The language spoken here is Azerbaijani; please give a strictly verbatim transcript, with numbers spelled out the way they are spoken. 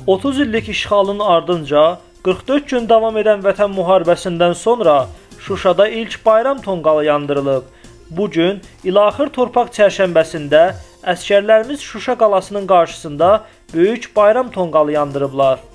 otuz illik işğalın ardınca qırx dörd gün davam edən Vətən müharibəsindən sonra Şuşada ilk bayram tonqalı yandırılıb. Bu gün İlaxır Torpaq çərşənbəsində əsgərlərimiz Şuşa qalasının qarşısında böyük bayram tonqalı yandırıblar.